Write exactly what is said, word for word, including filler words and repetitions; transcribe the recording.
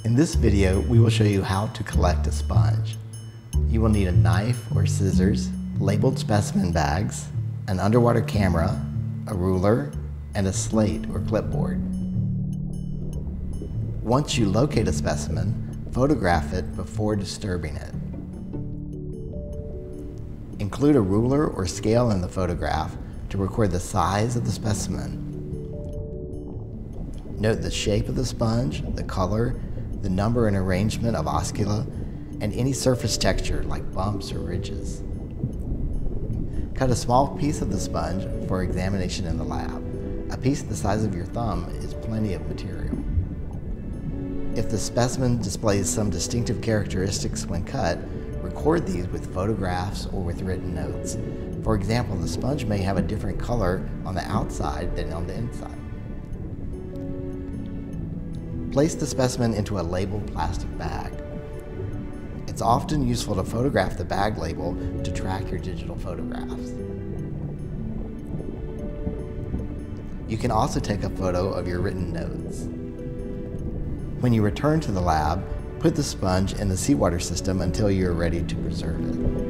In this video, we will show you how to collect a sponge. You will need a knife or scissors, labeled specimen bags, an underwater camera, a ruler, and a slate or clipboard. Once you locate a specimen, photograph it before disturbing it. Include a ruler or scale in the photograph to record the size of the specimen. Note the shape of the sponge, the color, the number and arrangement of oscula, and any surface texture like bumps or ridges. Cut a small piece of the sponge for examination in the lab. A piece the size of your thumb is plenty of material. If the specimen displays some distinctive characteristics when cut, record these with photographs or with written notes. For example, the sponge may have a different color on the outside than on the inside. Place the specimen into a labeled plastic bag. It's often useful to photograph the bag label to track your digital photographs. You can also take a photo of your written notes. When you return to the lab, put the sponge in the seawater system until you are ready to preserve it.